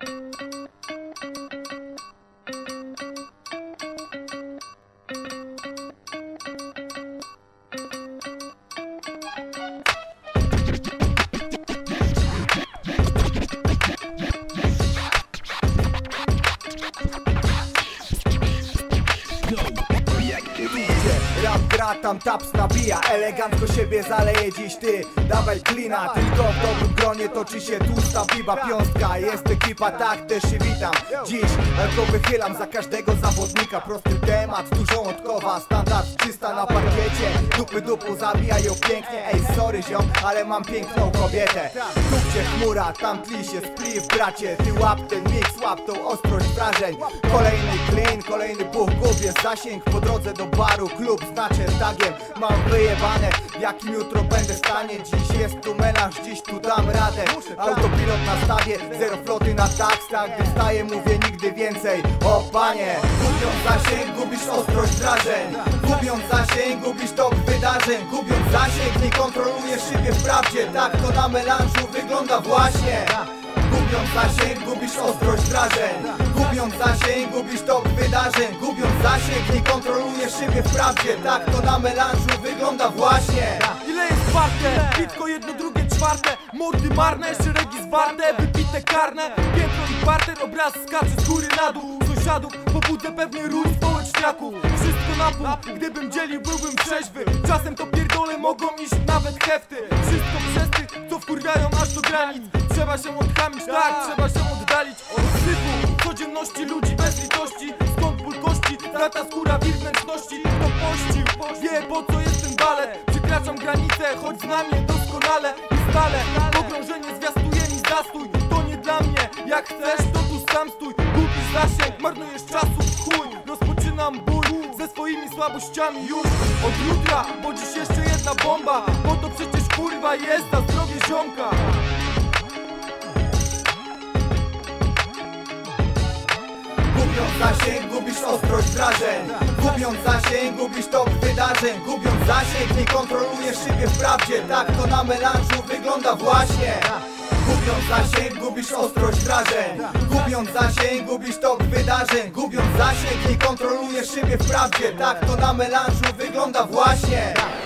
Rap gra, tam taps nabija, elegancko siebie zaleje dziś ty. Dawaj klina, tylko w dobrym gronie toczy się tłusta piba. Piąstka, jest ekipa, tak też się witam. Dziś tylko wychylam za każdego zawodnika. Prosty temat, dużo odkowa, standard czysta na parkiecie. Dupy dupu zabijają pięknie, ej sorry ziom, ale mam piękną kobietę. Tu gdzie chmura, tam tli się spliw bracie. Ty łap ten mix, łap tą ostrość wrażeń. Kolejny clean, kolejny buch, gubię zasięg. Po drodze do baru, klub znaczę tagiem. Mam wyjebane, w jakim jutro będę stanie. Dziś jest tu melanż, dziś tu dam radę. Autopilot na stawie, zero floty na taksach. Gdy wstaję mówię nigdy więcej, o panie. Gubiąc zasięg, gubisz ostrość wrażeń. Gubiąc zasięg, gubisz tok wydarzeń. Gubiąc zasięg, nie kontrolujesz siebie w prawdzie. Tak to na melanżu wygląda właśnie. Gubiąc zasięg, gubisz ostrość wrażeń. Gubiąc zasięg, gubisz tok wydarzeń. Gubiąc zasięg, nie kontrolujesz siebie w prawdzie. Tak to na melanżu wygląda właśnie. Ile jest warte? Bitko jedno, drugie, czwarte. Mordy marne, szeregi zwarte, wypite karne. Piętro i parter, obraz skacze z góry na dół. Sąsiadów pobudzę pewnie rój społeczniaków. Wszystko na pół, gdybym dzielił byłbym trzeźwy. Czasem to pierdole mogą iść nawet hefty. Wszystko przez tych, co wkurwiają aż do granic. Trzeba się odchamić, tak, trzeba się oddalić od syfu codzienności ludzi bez litości. Skąd ból kości, strata skóra wir wnętrzności. Kto pościł, wie po co jest ten balet. Przekraczam granicę, choć znam je doskonale. I stale pogrążenie zwiastuje mi zastój. To nie dla mnie, jak chcesz to tu sam stój. Gubisz zasięg, marnujesz czasu w chuj. Rozpoczynam bój ze swoimi słabościami już od jutra, bo dziś jeszcze jedna bomba. Bo to przecież kurwa jest na zdrowie ziomka. Gubiąc zasięg, gubisz ostrość wrażeń. Gubiąc zasięg, gubisz tok wydarzeń. Gubiąc zasięg, nie kontrolujesz siebie w prawdzie. Tak to na melanżu wygląda właśnie. Gubiąc zasięg, gubisz ostrość wrażeń. Gubiąc zasięg, gubisz tok wydarzeń. Gubiąc zasięg, nie kontrolujesz siebie w prawdzie. Tak to na melanżu wygląda właśnie.